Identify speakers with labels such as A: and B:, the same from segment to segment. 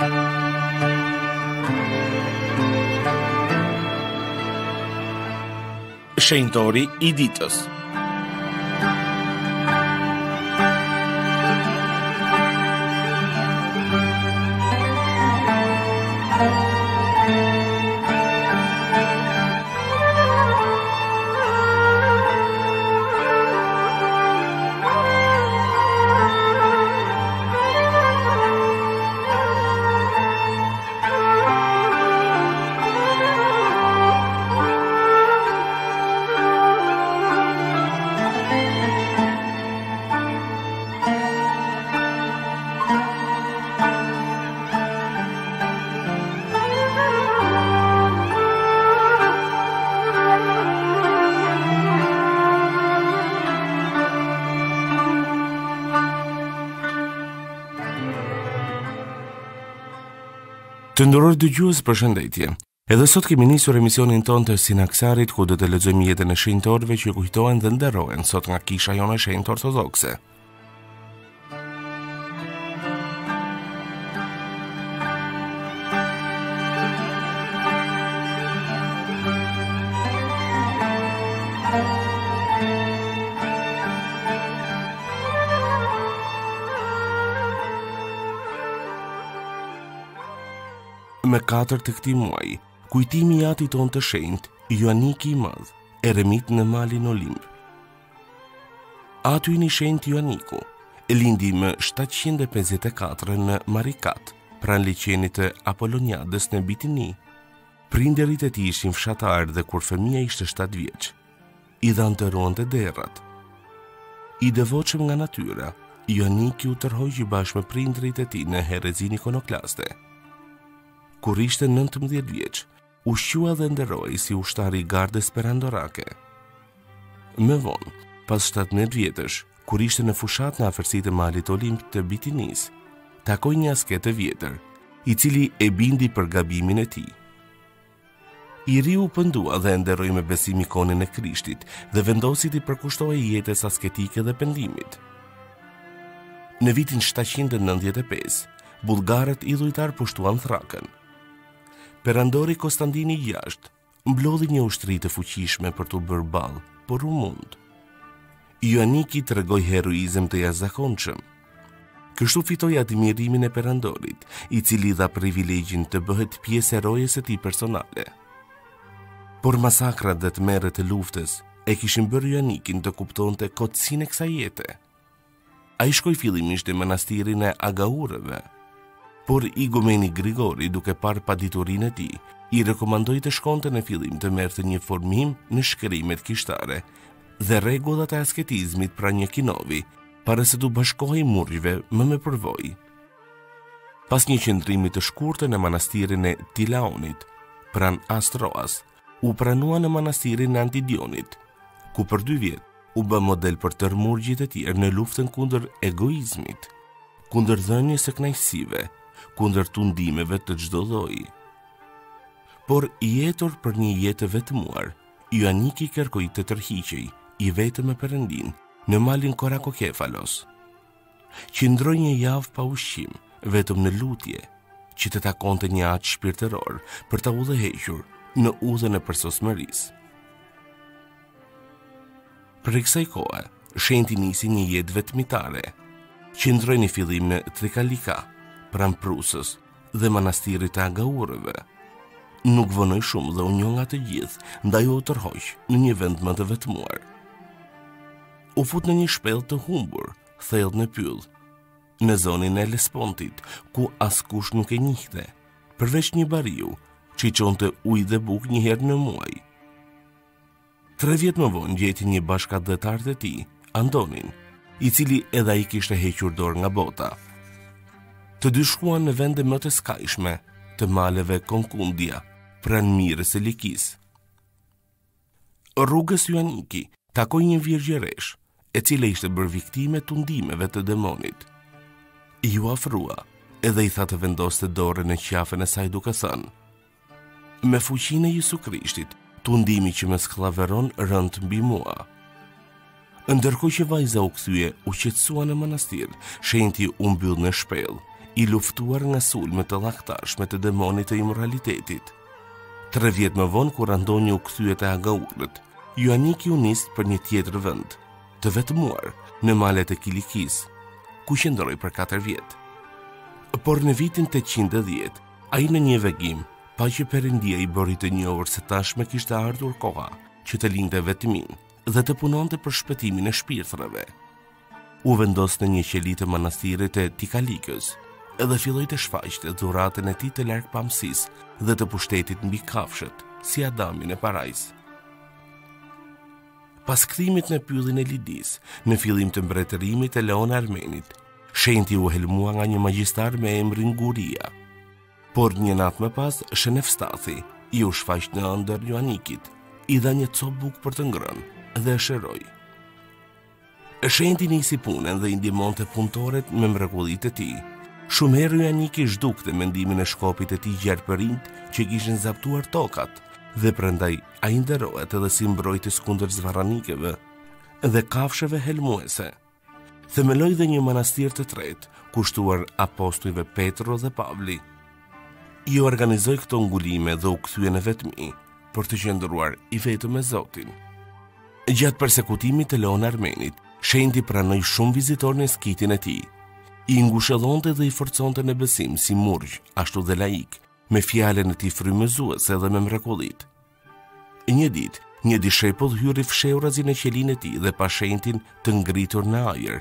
A: Shenjtori I ditës.
B: Të nderuar dëgjues, përshëndetje. Edhe sot kemi nisur emisionin tonë të Sinaksarit, ku do të lexojmë jetën e shenjtorëve që kujtohen dhe nderohen sot nga kisha jone shenjtë ortodokse. Me 4 të këtij muaji, kujtimi I atit tonë të shenjtë, Joaniki I Madh, eremit në malin Olimp. Aty I shenjtë Joaniku lindi më 754 në Marikat, pranë liçenit të Apolloniadës në Bitini. Prindërit e tij ishin fshatarë dhe kur fëmia ishte 7 vjeç, I dhanë të ruante derrat. I devotshëm nga natyra, Joaniki u tërhoqi bashkë me prindërit e tij në herezinë ikonoklaste. Kur ishte 19 vjeç, ushqua dhe nderoi si ushtar I gardës perandorake. Më vonë, pas 17 vjetësh, kur ishte në fushat në afërsitë e malit Olimp të Bitinis, takoi një asket të vjetër, I cili e bindi për gabimin e tij. I riu pendua dhe nderoi me besim ikonin e Krishtit dhe vendosi t'i përkushtohej jetës asketike dhe pendimit. Në vitin 795, bullgarët idhujtar pushtuan Thrakën. Perandori Konstantini VI mblodhi një ushtri të fuqishme për t'u bërë ballë, por u mund. Joaniki tregoi heroizëm të jashtëzakonshëm. Kështu fitoi admirimin e perandorit, I cili dha privilegjin të bëhet pjesë e rojës së tij personale. Por masakrat dhe tmerret e luftës e kishin bërë Joanikin të kuptonte kotësinë e kësaj jete. Ai shkoi fillimisht në manastirin e Agaurëve, por igumeni Grigori, duke parë paditurinë e tij, I rekomandoi të shkonte në fillim të merrte një formim në shkrimet kishtare dhe rregullat e asketizmit pra një kinovi, para se t'u bashkohej murgjve më me përvojë. Pas një qëndrimi të shkurtër në manastirin e Tilaonit, pranë Astroas, u pranua në manastirin e Antidionit, ku për 2 vjet u bë model për tërë murgjit e tjerë në luftën kundër egoizmit, kundër dhënies së kënaqësive, kundër tundimeve të çdo lloji. Por I jetur për një jetë të vetmuar, Joaniki kërkoi të tërhiqej I vetëm me Perëndin në malin Korakokefalos. Qëndroi një javë pa ushqim, vetëm në lutje, që të takonte një atë shpirtëror për ta udhëhequr në udhën e përsosmërisë. Për kësaj kohe, shenjti nisi një jetë vetmitare. Qëndroi në fillim në Trikalika, pranë Prusës dhe manastirit të Agaurëve. Nuk vonoi shumë dhe u njoh nga të gjithë, ndaj u tërhoq në një vend më të vetmuar. U fut në një shpellë të humbur, thellë në pyll, në zonin e Lespontit, ku askush nuk e njihte, përveç një bariu që I çonte ujë dhe bukë një herë në muaj. 3 vjet më vonë gjeti një bashkëdhetar të tij, Andonin, I cili edhe ai kishte hequr dorë nga bota. Të dy shkuan në vende më të skajshme të maleve Konkundia, pranë mirës së Likis. Rrugës Joaniki takoi një virgjëresh, e cila ishte bërë viktime tundimeve të demonit. I u afrua, edhe I tha të vendoste dorën në qafën e saj duke thënë: "Me fuqinë e Jesu Krishtit, tundimi që më sklaveron rënd mbi mua." Ndërkohë që vajza u kthye, u qetësua në manastir, shenjti u mbyll në shpellë, i luftuar nga sulmet të llaktashme të demonit të immoralitetit. 3 vjet më vonë, kur Andoni u kthye te Agaurët, Joaniki u nis për një tjetër vend, të vetmuar në malet e Kilikis, ku qëndroi për 4 vjet. Por në vitin 810, ai në një vegim pa që Perëndia i bëri të njohur se tashmë kishte ardhur koha që të lindte vetmin dhe të punonte për shpëtimin e shpirtrave. U vendos në një qeli të manastirit të Tikalikës dhe filloi të shfaqte dhuratën e tij të largpamësisë dhe të pushtetit mbi kafshët, si Adami në parajs. Pas kthimit në pyllin e Lidis, në fillim të mbretërimit të Leon Armenit, shenjti u helmua nga një magjistar me emrin Guria. Por një natë më pas, Shënefstathi i u shfaq në ëndër Joanikit, i dha një copë bukë për të ngrënë dhe e shëroi. Shenjti nisi punën dhe i ndihmonte punëtorët me mrekullitë e tij. Shumë herë Joaniki zhdukte mendimin e shkopit të tij gjerpërinjt që kishin zaptuar tokat, dhe prandaj ai nderohet edhe si mbrojtës kundër zvarranikëve dhe kafshëve helmuese. Themeloi dhe një manastir të tretë, kushtuar apostujve Petro dhe Pavli. I organizoi këto ngulime dhe u kthye në vetmi për të qëndruar i vetëm me Zotin. Gjatë përsekutimit të Leon Armenit, shenjti pranoi shumë vizitorë në skitin e tij. I ngushëllonte dhe i forconte në besim si murgj, ashtu dhe laik, me fjalën e tij frymëzuese dhe me mrekullit. Një ditë, një dishepull hyri fshehurazi në qelinë e tij dhe pa shenjtin të ngritur në ajër.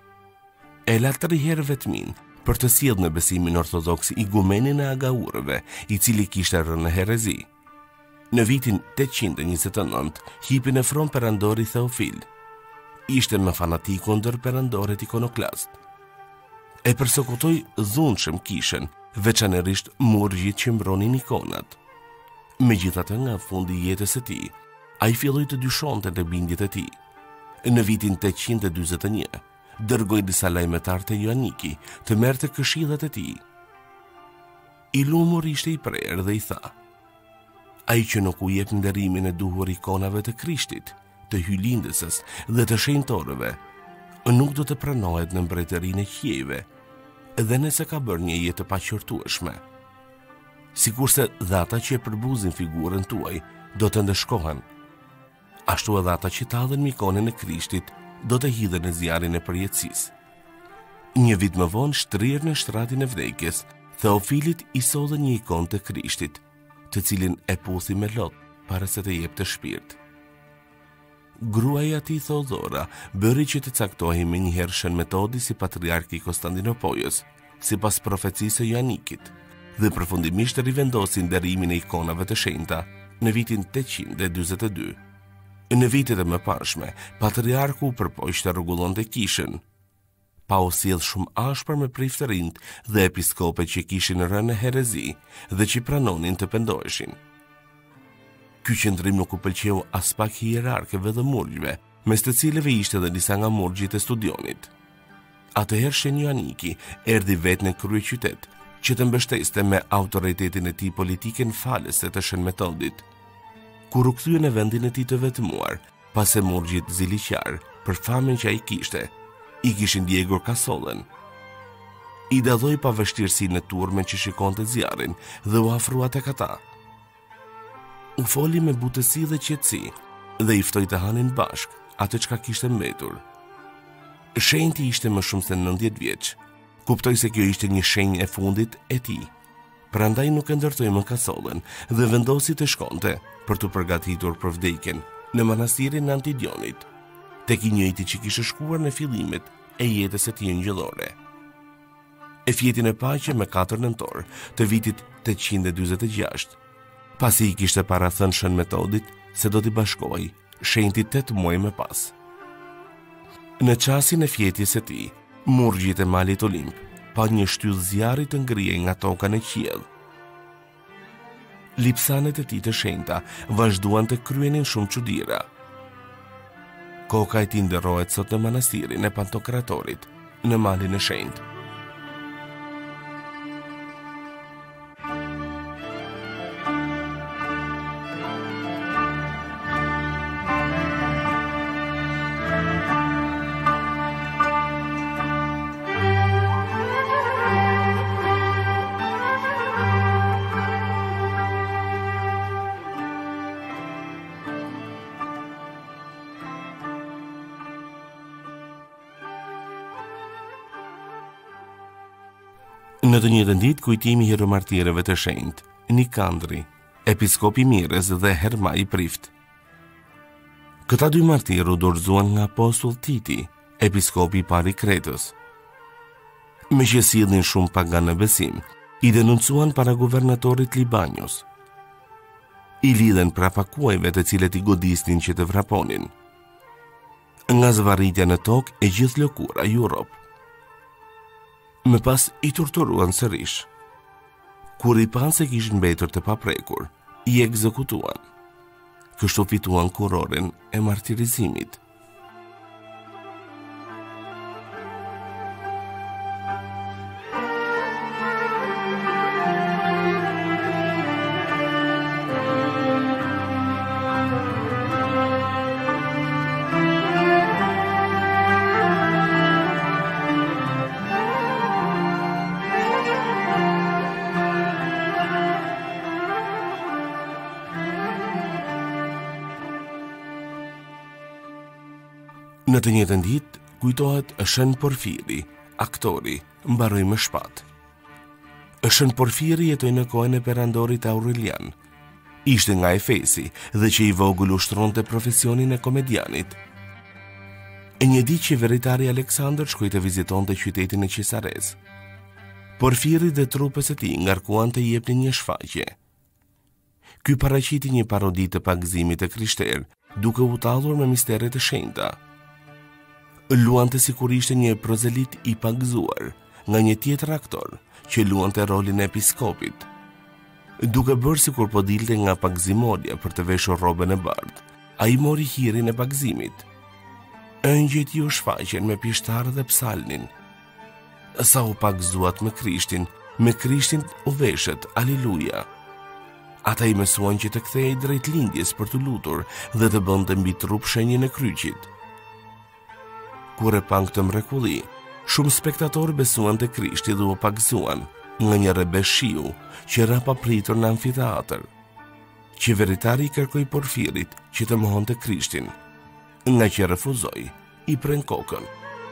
B: E la 3 herë vetmin për të sjellë në besimin ortodoks igumenin e Agaurëve, i cili kishte rënë në herezi. Në vitin 829, hipi në fron perandori Theofil. Ishte më fanatik kundër perandorit ikonoklast. E përsekutoi dhunshëm kishën, veçanërisht murgjit që mbronin ikonat. Megjithatë, nga fundi i jetës së tij, ai filloi të dyshonte në bindjet e tij. Në vitin 841, dërgoi disa lajmetar te Joaniki të merrte këshillat e tij. I lumur ishte i prerë dhe i tha: ai që nuk u jep nderimin e duhur ikonave të Krishtit, të hylindësës dhe të shenjtorëve, nuk do të pranohet në mbretërinë e qiejve, edhe nëse ka bërë një jetë të paqërtueshme. Sikurse dhe ata që e përbuzin figurën tuaj do të ndëshkohen, ashtu edhe ata që tallen me ikonën e Krishtit do të hidhen në zjarrin e përjetësisë. Një vit më vonë, shtrirë në shtratin e vdekjes, Theofilit i solli një ikonë të Krishtit, të cilin e puthi me lot para se të jepte shpirt. Gruaja e tij Theodora bëri që të caktohej më njëherë Shën Metodi si patriark i Konstantinopojës, sipas profecisë së Joanikit, dhe përfundimisht rivendosi nderimin e ikonave të shenjta në vitin 842. Në vitet e mëparshme, patriarku përpoqte rregullonte kishën, pa u sjell shumë ashpër me priftërinjt dhe episkopët që kishin rënë në herezi dhe që pranonin të pendoheshin. Ky qëndrim nuk u pëlqeu as pak hierarkëve dhe murgjve, mes të cilëve ishte edhe disa nga murgjit e Studionit. Atëherë Shenjë Joaniki erdhi vetë në kryeqytet që të mbështeste me autoritetin e tij politikën falëse të Shën Metodit. Kur u kthye në vendin e tij të vetmuar, pas e murgjit ziliqar për famën që ai kishte, i kishin djegur kasollën. I dalloi pa vështirësi në turmen që shikonte zjarrin dhe u afrua tek ata. U foli me butësi dhe qetësi dhe i ftoi të hanin bashk atë çka kishte mbetur. Shenjti ishte më shumë se 90 vjeç. Kuptoi se kjo ishte një shenjë e fundit e tij. Prandaj nuk e ndërtoi më kasollën dhe vendosi të shkonte për të përgatitur për vdekjen në manastirin Antidionit, tek i njëjti që kishte shkuar në fillimet e jetës së tij ngjëllore. E fjetin e paqe me 4 nëntor të vitit 846, pasi i kishte parathënë Shën Metodit se do t'i bashkohej shenjti 8 muaj më pas. Në çastin e fjetjes së tij, murgjit e malit Olimp pa një shtyllë zjarri të ngrihej nga toka në qiell. Lipsanet e tij të shenjta vazhduan të kryenin shumë çuditëra. Koka e tij nderohet sot në manastirin e Pantokratorit, në malin e shenjtë. Në të njëjtën ditë, kujtimi i hieromartirëve të shenjtë, Nikandri, episkopi Mirës dhe Hermai Prift. Këta dy martirë u dorëzuan nga apostull Titi, episkopi i parë i Kretës. Me që sillnin shumë pagan në besim, i denoncuan para guvernatorit Libanios. I lidhen prapa kuajve të cilët i godisnin që të vraponin. Nga zvarritja në tokë e gjithë lëkura Europë. Më pas i torturuan sërish. Kur i pan se kishin mbetur të paprekur, i ekzekutuan. Kështu fituan kuroren e martirizimit. Në të njëjtën ditë kujtohet Shën Porfiri, aktori, mbaroi me shpatë. Shën Porfiri jetoi në kohën e perandorit Aurelian. Ishte nga Efesi dhe që i vogël ushtronte profesionin e komedianit. Një ditë qeveritari Aleksandër shkoi të vizitonte qytetin e Qisares. Porfiri dhe trupës e tij ngarkuan të jepnin një shfaqje. Ky paraqiti një parodi të pagëzimit të krishterë, duke u tallur me misteret e shenjta. Luante sikur ishte një prozelit i pagëzuar nga një tjetër aktor që luante rolin e episkopit. Duke bërë sikur po dilte nga pagëzimorja për të veshur rrobën e bardhë, ai mori hirin e pagëzimit. Ëngjëjt u shfaqen me pishtar dhe psalnin. Sa u pagëzuat me Krishtin u veshet, aleluja. Ata i mësuan që të kthehej drejt lindjes për të lutur dhe të bënte mbi trup shenjën e kryqit. Kur e pan këtë mrekulli, shumë spektatorë besuan te Krishti dhe u pagëzuan nga një rebesh shiu që ra papritur në amfiteatër. Qeveritari i kërkoi Porfirit që të mohonte Krishtin, nga që refuzoi, i pren kokën.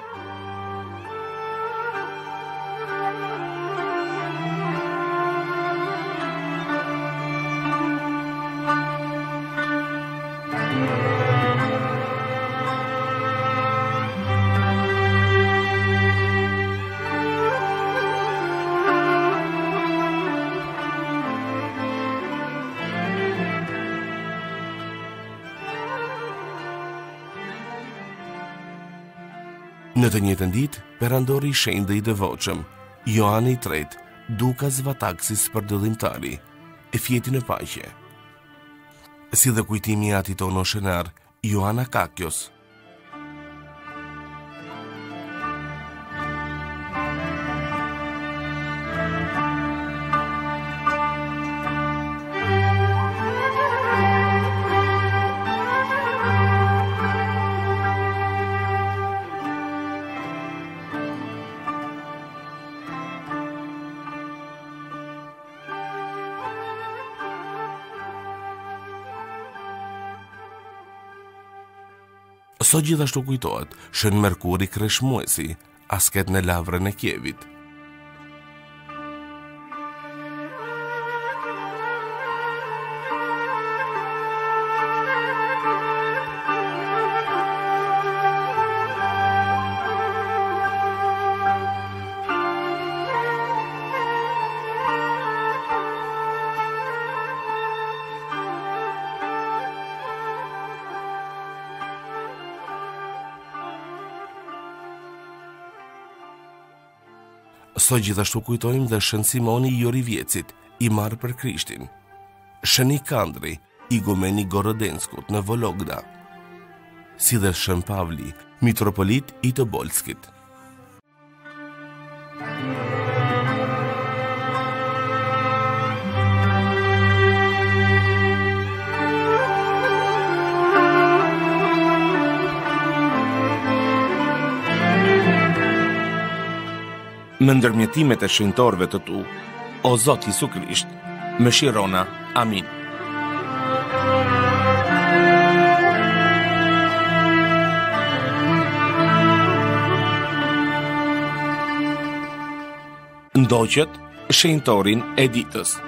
B: Në të njëjtën ditë, perandori i shenjtë dhe i devotshëm, Johani III, dukas Vataksis për dëllimtari, e fjeti në paqe. Si dhe kujtimi i atit tonë shenar, Joana Kakios. Sot gjithashtu kujtohet Shën Merkuri Kreshmuesi, asket në lavrën e Kievit. Sot gjithashtu kujtojmë dhe Shën Simoni i Jorivjecit, i marrë për Krishtin. Shën Nikandri, igumeni Gorodenskut në Vologda. Si dhe Shën Pavli, mitropolit i Tobolskit.
A: Në ndërmjetimet e shenjtorëve të tu, o Zot Jesu Krisht, mëshirona. Amin. Ndoqët shenjtorin e ditës.